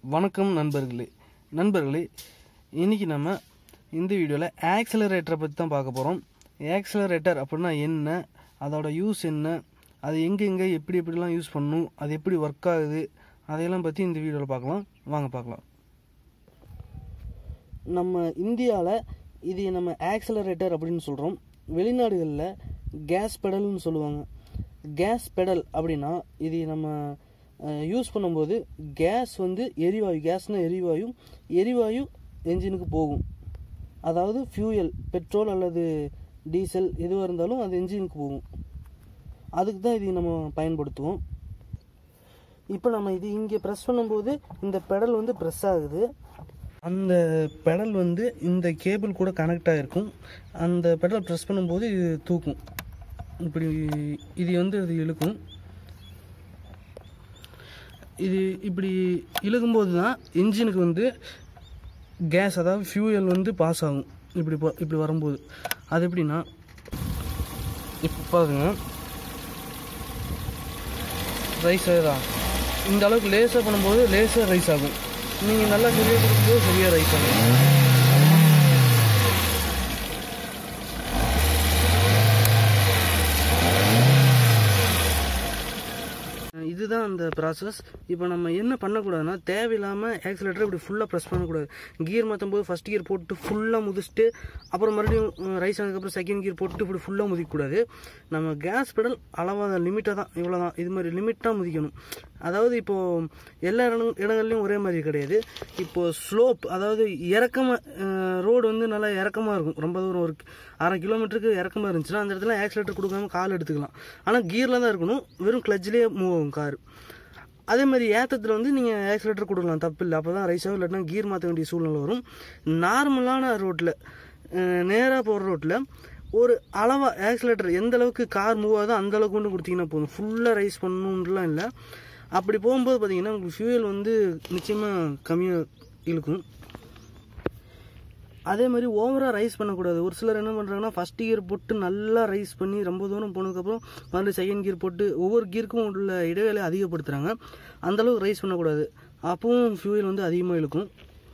வணக்கம் நண்பர்களே இன்றைக்கி நம்ம இந்த வீடியோவில் ஆக்சலரேட்டரை பற்றி தான் பார்க்க போகிறோம். ஆக்சலரேட்டர் அப்படின்னா என்ன, அதோட யூஸ் என்ன, அது எங்கெங்கே எப்படிலாம் யூஸ் பண்ணணும், அது எப்படி ஒர்க் ஆகுது, அதையெல்லாம் பற்றி இந்த வீடியோவில் பார்க்கலாம். நம்ம இந்தியாவில் இது நம்ம ஆக்சலரேட்டர் அப்படின்னு சொல்கிறோம். வெளிநாடுகளில் கேஸ் பெடல்னு சொல்லுவாங்க. கேஸ் பெடல் அப்படின்னா இது நம்ம யூஸ் பண்ணும்போது கேஸ் வந்து எரிவாயு என்ஜினுக்கு போகும். அதாவது ஃபியூயல், பெட்ரோல் அல்லது டீசல் எதுவாக இருந்தாலும் அது என்ஜினுக்கு போகும். அதுக்கு தான் இது நம்ம பயன்படுத்துவோம். இப்போ நம்ம இது இங்கே ப்ரெஸ் பண்ணும்போது இந்த பெடல் வந்து ப்ரெஸ் ஆகுது. அந்த பெடல் வந்து இந்த கேபிள் கூட கனெக்ட் ஆகிருக்கும். அந்த பெடல் ப்ரெஸ் பண்ணும்போது இது தூக்கும். இது வந்து அது இழுக்கும். இது இப்படி இழுக்கும்போது தான் இன்ஜினுக்கு வந்து கேஸ், அதாவது ஃபியூயல் வந்து பாஸ் ஆகும். இப்படி வரும்போது அது எப்படின்னா, இப்போ பாருங்க, ரைஸ் ஆகுதா, இந்த அளவுக்கு லேசாக பண்ணும்போது லேசாக ரைஸ் ஆகும். நீங்கள் நல்லா சரியாக கொடுக்கும்போது சரியாக ரைஸ் ஆகும். இதுதான் அந்த ப்ராசஸ். இப்போ நம்ம என்ன பண்ணக்கூடாதுன்னா, தேவையில்லாமல் ஆக்சிலேட்டர் இப்படி ஃபுல்லாக ப்ரெஸ் பண்ணக்கூடாது. கியர் மாற்றும் போது ஃபஸ்ட் கியர் போட்டு ஃபுல்லாக முதிச்சுட்டு அப்புறம் மறுபடியும் ரைஸ் ஆனதுக்கப்புறம் செகண்ட் கியர் போட்டு இப்படி ஃபுல்லாக முதிக்கக்கூடாது. நம்ம கேஸ் பெடல் அளவாக லிமிட்டாக தான், இவ்வளோ தான், இது மாதிரி லிமிட்டாக முதிக்கணும். அதாவது இப்போது எல்லா இடங்கள்லையும் ஒரே மாதிரி கிடையாது. இப்போது ஸ்லோப், அதாவது ரோடு வந்து நல்லா இறக்கமாக இருக்கும். ரொம்ப தூரம், ஒரு 1/2 கிலோமீட்டருக்கு இறக்கமாக இருந்துச்சுன்னா அந்த இடத்துல ஆக்சிலேட்டர் கொடுக்காம கால் எடுத்துக்கலாம். ஆனால் கியரில் தான் இருக்கணும், வெறும் கிளட்ச்லேயே மூவ் ஆகும் கார். அதே மாதிரி ஏற்றத்தில் வந்து நீங்கள் ஆக்சிலேட்டர் கொடுக்கலாம், தப்பு இல்லை. அப்போ தான் ரைஸ் ஆகும், இல்லாட்டினா கியர் மாற்ற வேண்டிய சூழ்நிலை வரும். நார்மலான ரோட்டில், நேராக போகிற ரோட்டில் ஒரு அளவாக ஆக்சிலேட்டர் எந்த அளவுக்கு கார் மூவ் ஆகுதோ அந்த அளவுக்கு கொண்டு கொடுத்தீங்கன்னா போதும். ஃபுல்லாக ரைஸ் பண்ணணுன்றலாம் இல்லை. அப்படி போகும்போது பார்த்தீங்கன்னா உங்களுக்கு ஃபியூயல் வந்து நிச்சயமாக கம்மியாக இழுக்கும். அதே மாதிரி ஓவராக ரைஸ் பண்ணக்கூடாது. ஒரு சிலர் என்ன பண்ணுறாங்கன்னா, ஃபஸ்ட் கியர் போட்டு நல்லா ரைஸ் பண்ணி ரொம்ப தூரம் போனதுக்கப்புறம் மறுபடியும் செகண்ட் கியர் போட்டு ஒவ்வொரு கியருக்கும் உள்ள இடைவேளையை அதிகப்படுத்துகிறாங்க. அந்தளவுக்கு ரைஸ் பண்ணக்கூடாது. அப்பவும் ஃபியூயல் வந்து அதிகமாக இழுக்கும்.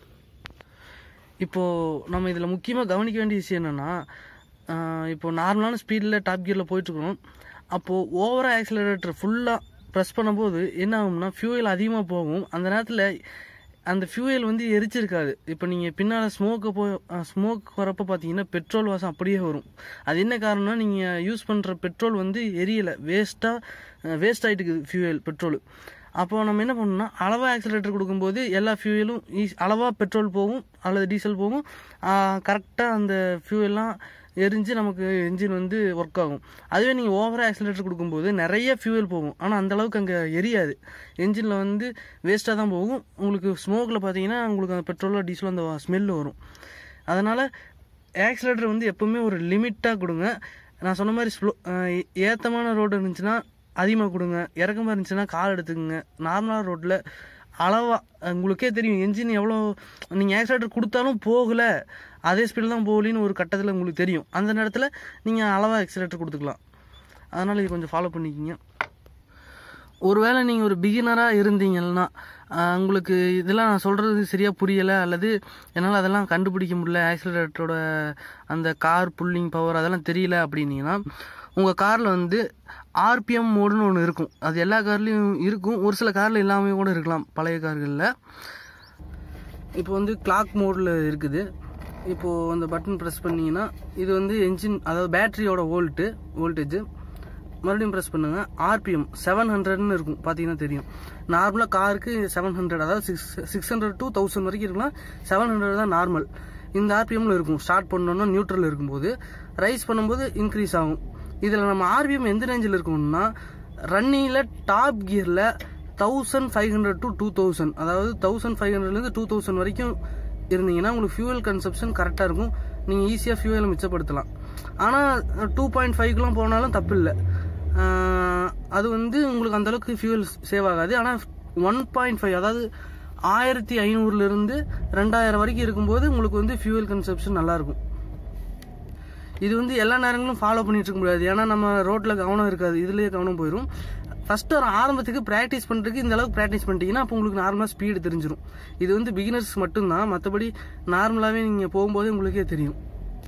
இப்போது நம்ம இதில் முக்கியமாக கவனிக்க வேண்டிய விஷயம் என்னென்னா, இப்போது நார்மலான ஸ்பீடில் டாப் கியரில் போயிட்டுருக்கணும். அப்போது ஓவராக ஆக்சிலரேட்டர் ஃபுல்லாக ப்ரெஸ் பண்ணும்போது என்ன ஆகும்னா, ஃபியூயல் அதிகமாக போகும். அந்த நேரத்தில் அந்த ஃபியூயல் வந்து எரிச்சிருக்காது. இப்போ நீங்கள் பின்னால் ஸ்மோக் வரப்போ பார்த்தீங்கன்னா பெட்ரோல் வாசம் அப்படியே வரும். அது என்ன காரணம்னா, நீங்கள் யூஸ் பண்ணுற பெட்ரோல் வந்து எரியலை, வேஸ்ட் ஆகிட்டு இருக்குது ஃபியூயல், பெட்ரோல். அப்போது நம்ம என்ன பண்ணணும்னா, அளவாக ஆக்சிலேட்டர் கொடுக்கும்போது எல்லா ஃபியூயலும் அளவாக பெட்ரோல் போகும் அல்லது டீசல் போகும். கரெக்டாக அந்த ஃபியூயல்லாம் எரிஞ்சு நமக்கு என்ஜின் வந்து ஒர்க் ஆகும். அதுவே நீங்கள் ஓவராக ஆக்சிலேட்டர் கொடுக்கும்போது நிறைய ஃபியூயல் போகும், ஆனால் அந்தளவுக்கு அங்கே எரியாது. என்ஜினில் வந்து வேஸ்ட்டாக தான் போகும். உங்களுக்கு ஸ்மோக்கில் பார்த்தீங்கன்னா உங்களுக்கு அந்த பெட்ரோலோ டீசலோ அந்த ஸ்மெல்லு வரும். அதனால் ஆக்சிலேட்டர் வந்து எப்போவுமே ஒரு லிமிட்டாக கொடுங்க. நான் சொன்ன மாதிரி ஏற்றமான ரோடு இருந்துச்சுன்னா அதிகமாக கொடுங்க, இறக்கமாக இருந்துச்சுன்னா கால் எடுத்துக்கோங்க. நார்மலான ரோட்டில் அளவாக, உங்களுக்கே தெரியும் என்ஜின் எவ்வளோ நீங்கள் ஆக்சிலேட்டர் கொடுத்தாலும் போகலை, அதே ஸ்பீடில் தான் போகலின்னு ஒரு கட்டத்தில் உங்களுக்கு தெரியும். அந்த நேரத்தில் நீங்கள் அளவாக ஆக்சிலேட்டர் கொடுத்துக்கலாம். அதனால் இது கொஞ்சம் ஃபாலோ பண்ணிக்கிங்க. ஒருவேளை நீங்கள் ஒரு பிகினராக இருந்தீங்கன்னா, உங்களுக்கு இதெல்லாம் நான் சொல்கிறது சரியாக புரியலை அல்லது என்னால் அதெல்லாம் கண்டுபிடிக்க முடியல, ஆக்சிலேட்டரோட அந்த கார் புல்லிங் பவர் அதெல்லாம் தெரியல அப்படின்னீங்கன்னா, உங்கள் காரில் வந்து ஆர்பிஎம் மோடுன்னு ஒன்று இருக்கும். அது எல்லா கார்லேயும் இருக்கும், ஒரு சில காரில் எல்லாமே கூட இருக்கலாம் பழைய கார்களில். இப்போ வந்து கிளாக் மோடில் இருக்குது. இப்போது அந்த பட்டன் ப்ரெஸ் பண்ணிங்கன்னா இது வந்து என்ஜின், அதாவது பேட்டரியோட வோல்டேஜ். மறுபடியும் ப்ரெஸ் பண்ணுங்கள். ஆர்பிஎம் 700ன்னு இருக்கும், பார்த்தீங்கன்னா தெரியும். நார்மலாக காருக்கு 700, அதாவது 600 to 1000 வரைக்கும் இருக்கலாம். 700 தான் நார்மல். இந்த ஆர்பிஎம்மில் இருக்கும். ஸ்டார்ட் பண்ணோன்னா நியூட்ரல் இருக்கும்போது, ரைஸ் பண்ணும்போது இன்க்ரீஸ் ஆகும். இதில் நம்ம ஆர்பிஎம் எந்த ரேஞ்சில் இருக்கணும்னா, ரன்னிங்கில் டாப் கியரில் 1500 to 2000, அதாவது 1500லேருந்து 2000 வரைக்கும் இருந்தீங்கன்னா உங்களுக்கு ஃபியூயல் கன்சப்ஷன் கரெக்டாக இருக்கும். நீங்கள் ஈஸியாக ஃபியூயலை மிச்சப்படுத்தலாம். ஆனால் 2.5க்குலாம் போனாலும் தப்பு இல்லை. அது வந்து உங்களுக்கு அந்தளவுக்கு ஃபியூயல் சேவ் ஆகாது. ஆனால் 1.5, அதாவது 1500லேருந்து 2000 வரைக்கும் இருக்கும்போது உங்களுக்கு வந்து ஃபியூயல் கன்சப்ஷன் நல்லாயிருக்கும். இது வந்து எல்லா நேரங்களும் ஃபாலோ பண்ணிட்டு இருக்க முடியாது. ஏன்னா நம்ம ரோட்டில் கவனம் இருக்காது, இதுலேயே கவனம் போயிடும். ஃபர்ஸ்ட் ஒரு ஆரம்பத்துக்கு ப்ராக்டிஸ் பண்ணுறதுக்கு இந்த அளவுக்கு ப்ராக்டிஸ் பண்ணிட்டீங்கன்னா அப்போ உங்களுக்கு நார்மலாக ஸ்பீடு தெரிஞ்சிடும். இது வந்து பிகினர்ஸ் மட்டும்தான், மற்றபடி நார்மலாகவே நீங்கள் போகும்போது உங்களுக்கே தெரியும்.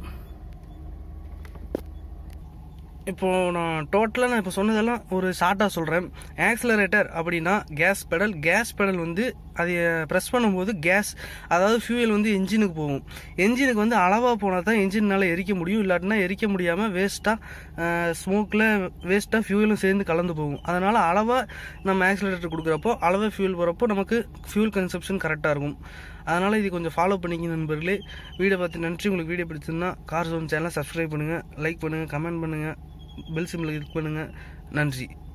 இப்போது நான் டோட்டலாக இப்போ சொன்னதெல்லாம் ஒரு ஷார்ட்டாக சொல்கிறேன். ஆக்சிலரேட்டர் அப்படின்னா கேஸ் பெடல் வந்து அதை ப்ரெஸ் பண்ணும்போது அதாவது ஃபியூயல் வந்து என்ஜினுக்கு போகும். என்ஜினுக்கு வந்து அளவாக போனால் தான் என்ஜினால் எரிக்க முடியும், இல்லாட்டினா எரிக்க முடியாமல் ஸ்மோக்கில் வேஸ்ட்டாக ஃபியூயலும் சேர்ந்து கலந்து போகும். அதனால் அளவாக நம்ம ஆக்சிலரேட்டர் கொடுக்குறப்போ அளவாக ஃபியூல் போகிறப்போ நமக்கு ஃபியூல் கன்சப்ஷன் கரெக்டாக இருக்கும். அதனால் இது கொஞ்சம் ஃபாலோ பண்ணிக்க நண்பர்களே. வீடியோ பார்த்து நன்றி. உங்களுக்கு வீடியோ பிடிச்சிருந்தா கார் ஜோன் சேனலை சப்ஸ்கிரைப் பண்ணுங்கள், லைக் பண்ணுங்கள், கமெண்ட் பண்ணுங்கள், பெல் சிம்பிளை கிளிக் பண்ணுங்கள். நன்றி.